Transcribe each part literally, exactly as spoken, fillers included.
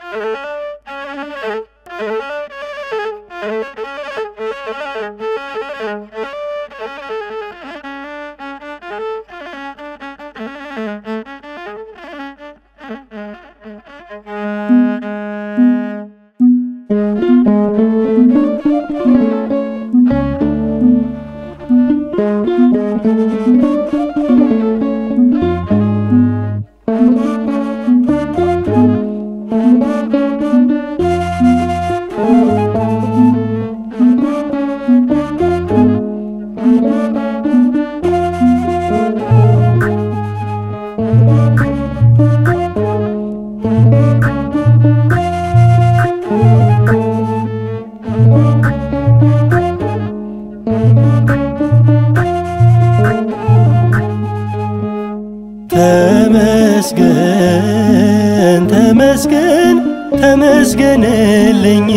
ተመስገን ተመስገን ተመስገንልኝ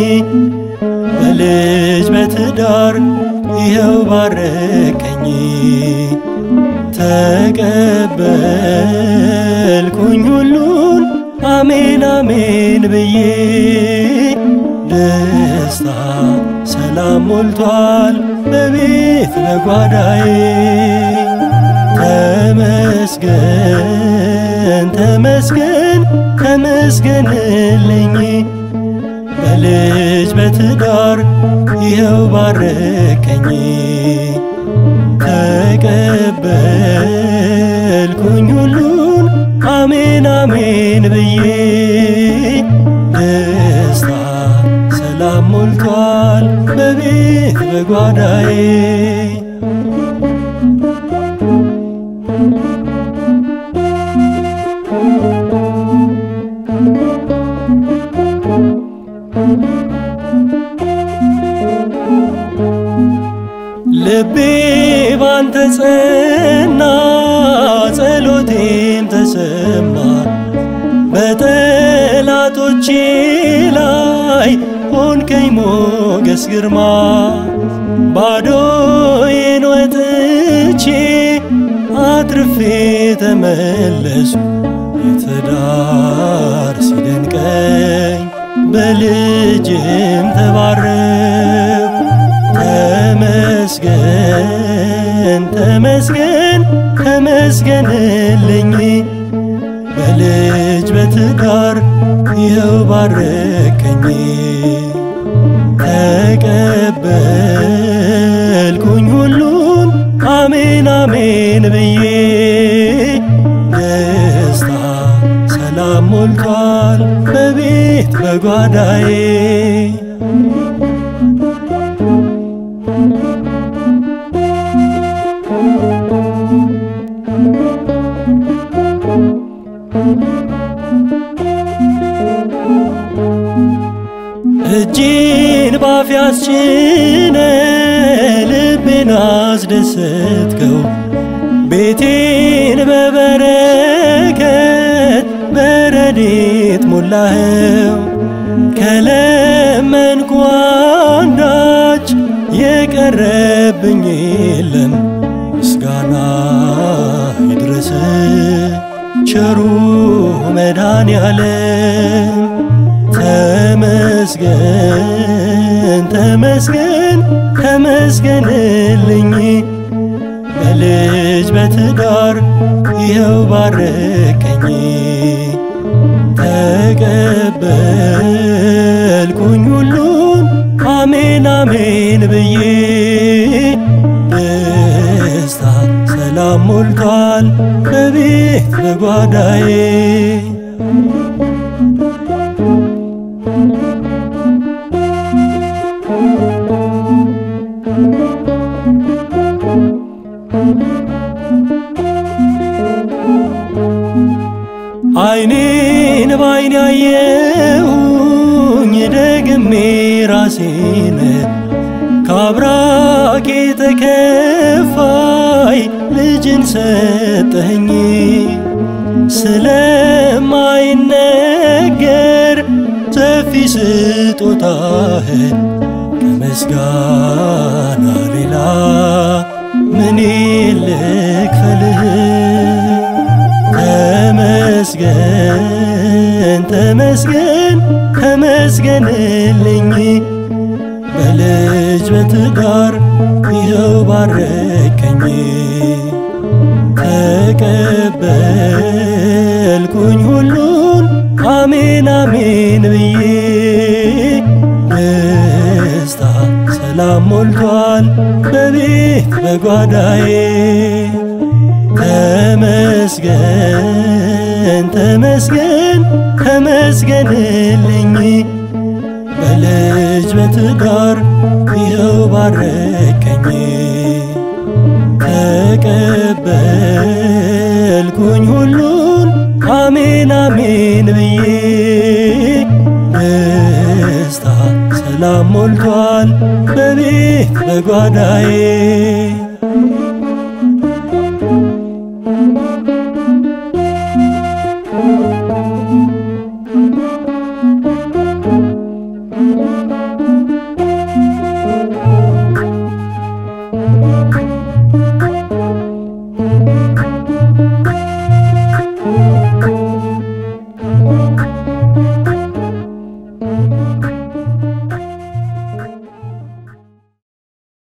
በልጅ በትዳር ይኸው ባረከኝ ተቀበልኩኝ ሁሉን አሜን አሜን ብዬ ደስታ ሰላም ሞልቷል በቤት በጓዳዬ ተመስገን ተመስገን ተመስገንልኝ በልጅ በትዳር ይኸው ባረከኝ ተቀበልኩኝ ሁሉን አሜን አሜን ብዬ ደስታ ሰላም ሞልቷል በቤት በጓዳዬ ልቤ ባንተ ጸና ጸሎቴም ተሰማ በጠላቶቼ ላይ ሆንከኝ ሞገስ ግርማ ባዶዬን ወጥቼ አትርፌ ተመለሱ የትዳር ሲደንቀኝ በልጅም ተባረኩ ተመስገን ተመስገን ተመስገንልኝ በልጅ በትዳር ይኸው ባረከኝ ተቀበልኩኝ ሁሉን አሜን አሜን ብዬ ደስታ ሰላም ሞልቷል በቤት በጓዳዬ እጅን ባፍ ያስጭነ ልቤን አስደሰትከው ቤቴን በበረከት በረድኤት ሞላኸው ከለመንኩ አንዳች የቀረብኝ የለም ምስጋና ይድረስ ቸሩ መድኃኔዓለም ተመስገን ተመስገን ተመስገንልኝ በልጅ በትዳር ይኸው ባረከኝ ተቀበልኩኝ ሁሉን አሜን አሜን ብዬ ደስታ ሰላም ሞልቷል በቤት በጓዳዬ አይኔን ባይኔ ያየሁኝ ደግሜ ራሴን ካብራኬ ተከፋይ ልጅን ሰጠኸኝ ስለማይነገር ሰፊ ስጦታህ ከምስጋና ሌላ ምን ልክፈልህ ተመስገን ተመስገን ተመስገንልኝ። በልጅ በትዳር ይኸው ባረከኝ። ተቀበልኩኝ ሁሉን አሜን አሜን ብዬ ደስታ ሰላም ሞልቷል በቤት በጓዳዬ። ተመስገን ተመስገን ተመስገንልኝ። በልጅ በትዳር ይኸው ባረከኝ። ተቀበልኩኝ ሁሉን አሜን አሜን ብዬ ደስታ ሰላም ሞልቷል በቤት በጓዳዬ።